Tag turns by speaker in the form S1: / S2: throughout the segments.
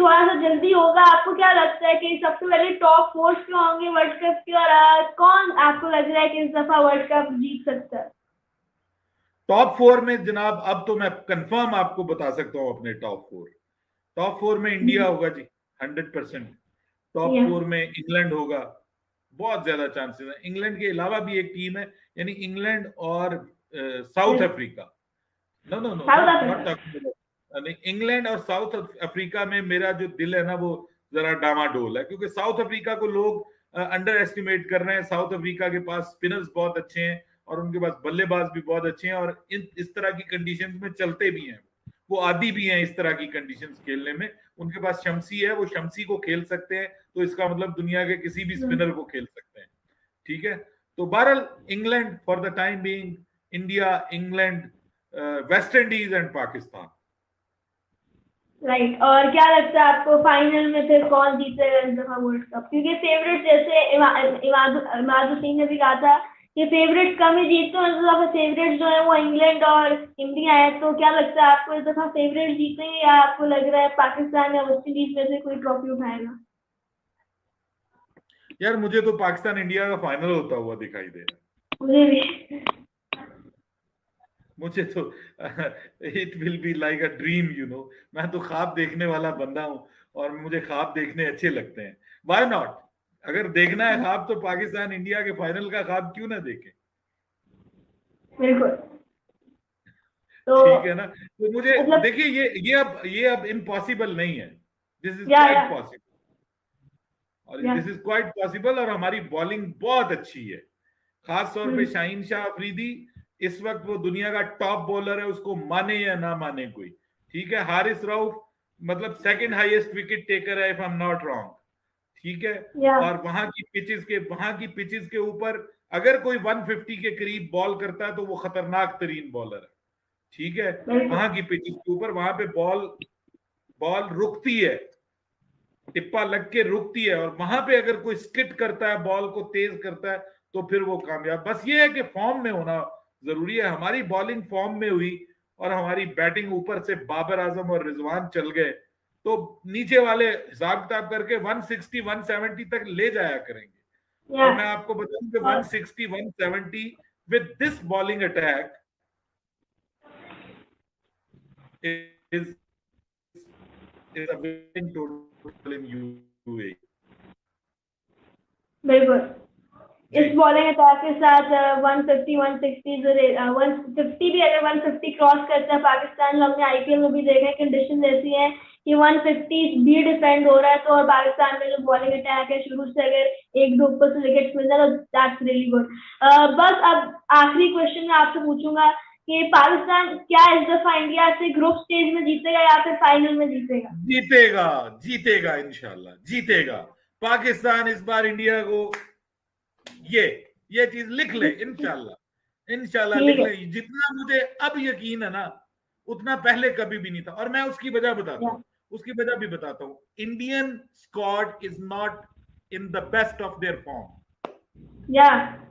S1: थोड़ा सा जल्दी होगा। आपको क्या लगता है कि सबसे पहले टॉप 4 क्यों होंगे वर्ल्ड कप के, और कौन आपको लग रहा है कि इस दफा वर्ल्ड कप जीत सकता है?
S2: टॉप 4 में जनाब अब तो मैं कंफर्म आपको बता सकता हूं अपने टॉप 4 में इंडिया होगा जी, 100%। टॉप
S1: या
S2: 4 में इंग्लैंड होगा, बहुत ज्यादा चांसेस है। इंग्लैंड के अलावा भी एक टीम है, यानी इंग्लैंड और South Africa. No no no,
S1: south
S2: not not
S1: Africa.
S2: Talking about England और साउथ अफ्रीका में मेरा जो दिल है ना वो जरा डामाडोल है, क्योंकि साउथ अफ्रीका को लोग अंडर एस्टिमेट कर रहे हैं। साउथ अफ्रीका के पास स्पिनर्स बहुत अच्छे हैं और उनके पास बल्लेबाज भी बहुत अच्छे हैं, और इस तरह की कंडीशंस में चलते भी हैं। वो आदी भी हैं इस तरह की कंडीशंस खेलने में। उनके पास शमसी है, वो शमसी को खेल सकते हैं, तो इसका मतलब दुनिया के किसी भी स्पिनर को खेल सकते हैं। ठीक है, तो बहरहाल England for the time being, India, England, West Indies and Pakistan.
S1: Right. और क्या लगता है आपको फाइनल में फिर कौन जीतेगा इस दफा वर्ल्ड कप? क्योंकि फेवरेट जैसे इमादु सिंह ने भी कहा था कि फेवरेट कम ही जीतते हैं, इस दफा फेवरेट जो है वो इंग्लैंड और इंडिया है। तो क्या लगता है आपको इस दफा फेवरेट जीतेंगे, या आपको लग रहा है पाकिस्तान या वेस्ट इंडीज में से कोई ट्रॉफी उठाएगा?
S2: यार मुझे तो पाकिस्तान इंडिया का फाइनल होता हुआ दिखाई दे रहा है।
S1: मुझे भी।
S2: मुझे तो it will be like a dream, मैं तो ख्वाब देखने वाला बंदा हूं, और मुझे ख्वाब देखने अच्छे लगते हैं। Why not? अगर देखना है ख्वाब तो पाकिस्तान इंडिया के फाइनल का ख्वाब क्यों ना देखें।
S1: बिल्कुल। तो
S2: ठीक है ना, तो मुझे
S1: मतलब
S2: देखिए, ये अब इम्पॉसिबल नहीं है। This is
S1: yeah
S2: quite possible, और
S1: yeah
S2: this is quite possible, और हमारी बॉलिंग बहुत अच्छी है। खास तौर पे शाहीन शाह अफरीदी इस वक्त वो दुनिया का टॉप बॉलर है, उसको माने या ना माने कोई। ठीक है, हारिस राउफ मतलब सेकंड हाईएस्ट विकेट टेकर है, if I am not wrong. ठीक है,
S1: या
S2: और वहां की पिचेस के ऊपर अगर कोई 150 के करीब बॉल करता है तो वो खतरनाक तरीन बॉलर है। ठीक है,
S1: बिल्कुल।
S2: वहां की पिचेस के ऊपर, वहां पे बॉल बॉल रुकती है, टिप्पा लग के रुकती है, और वहां पे अगर कोई स्किट करता है, बॉल को तेज करता है, तो फिर वो कामयाब। बस ये है कि फॉर्म में होना जरूरी है। हमारी बॉलिंग फॉर्म में हुई और हमारी बैटिंग ऊपर से बाबर आजम और रिजवान चल गए, तो नीचे वाले हिसाब किताब करके 160 170 तक ले जाया करेंगे।
S1: या
S2: और मैं आपको बताऊं कि
S1: और
S2: 160 170 with this bowling attack is is a winning total in UAE.
S1: बिल्कुल।
S2: जी।
S1: इस बॉलिंग अटैक के साथ 150 160 150 भी, अगर 150 क्रॉस करता है पाकिस्तान, हमने आईपीएल में भी देखा है कंडीशन ऐसी है कि 150 भी डिफेंड हो रहा है, तो और पाकिस्तान में जो बॉलिंग अटैक है शुरू से अगर एक दो ऊपर से विकेट मिल जाए तो दैट्स रियली गुड। बस अब आखिरी क्वेश्चन मैं आपसे पूछूंगा कि पाकिस्तान क्या इस दफा इंडिया से ग्रुप स्टेज में जीतेगा या फिर फाइनल में जीतेगा?
S2: जीतेगा, जीतेगा, इंशाल्लाह जीतेगा। पाकिस्तान इस बार इंडिया को, ये ये चीज लिख ले, इंशाल्लाह, इंशाल्लाह
S1: ठीक
S2: लिख
S1: है।
S2: ले। जितना मुझे अब यकीन है ना, उतना पहले कभी भी नहीं था। और मैं उसकी वजह बताता
S1: या
S2: हूं, उसकी वजह भी बताता हूं। Indian squad is not in the best of their form.
S1: Yeah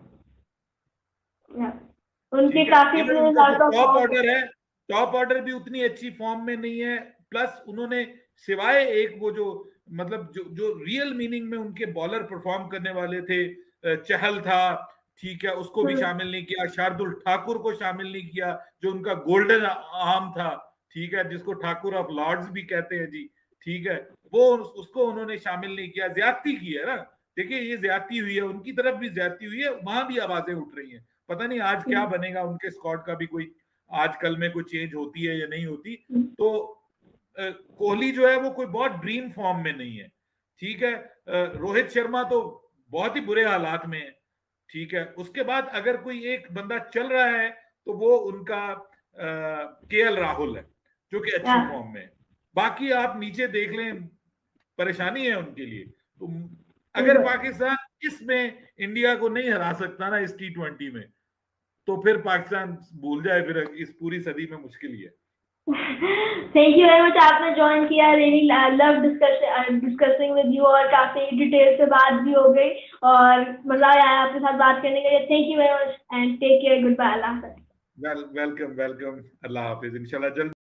S1: yeah उनके
S2: ठीक है,
S1: काफी
S2: इवन
S1: प्लेयर्स
S2: उनका जो
S1: out of
S2: top
S1: form.
S2: Order है, टॉप ऑर्डर भी उतनी अच्छी फॉर्म में नहीं है। प्लस उन्होंने सिवाय एक वो जो मतलब जो रियल मीनिंग में उनके बॉलर परफॉर्म करने वाले थे, चहल था, ठीक है, उसको भी शामिल नहीं किया। शार्दुल ठाकुर को शामिल नहीं किया, जो उनका गोल्डन आर्म था, ठीक है, जिसको ठाकुर ऑफ लॉर्ड्स भी कहते हैं जी। ठीक है, वो उसको उन्होंने शामिल नहीं किया। ज्यादती की है ना, देखिए ये ज्यादती हुई है, उनकी तरफ भी ज्यादती हुई है, वहां भी आवाजें उठ रही हैं। पता नहीं आज क्या बनेगा, उनके स्क्वाड का भी कोई आज कल में कोई चेंज होती है या नहीं होती। तो कोहली जो है वो कोई बहुत ड्रीम फॉर्म में नहीं है। ठीक है, रोहित शर्मा तो बहुत ही बुरे हालात में है। ठीक है, उसके बाद अगर कोई एक बंदा चल रहा है तो वो उनका केएल राहुल है, जो कि
S1: या
S2: अच्छी फॉर्म में है। बाकी आप नीचे देख लें, परेशानी है उनके लिए। तो अगर
S1: बिल्कुल।
S2: पाकिस्तान इसमें इंडिया को नहीं हरा सकता ना इस T20 में, तो फिर पाकिस्तान भूल जाए, फिर इस पूरी सदी में मुश्किल ही है।
S1: थैंक यू वेरी मच, आपने ज्वाइन किया। Really love discussing with you, और काफी डिटेल से बात भी हो गई और मजा आया आपके साथ बात करने के लिए। Thank you very much and take care. Good bye. अल्लाह हाफिज़।
S2: वेलकम वेलकम, अल्लाह हाफिज, इंशाल्लाह जल्द